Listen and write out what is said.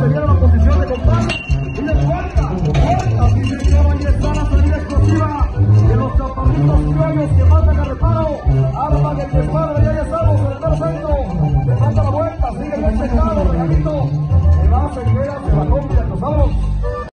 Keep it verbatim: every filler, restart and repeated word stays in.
se viene la posición de compadre. Y de vuelta, vuelta, sí señor, ahí está la salida explosiva de los chaparritos criollos que mandan a reparo. Arman el desmadre, ya estamos en el mero centro. Le falta la vuelta, sigue bien secado, regalito. Se va a seguir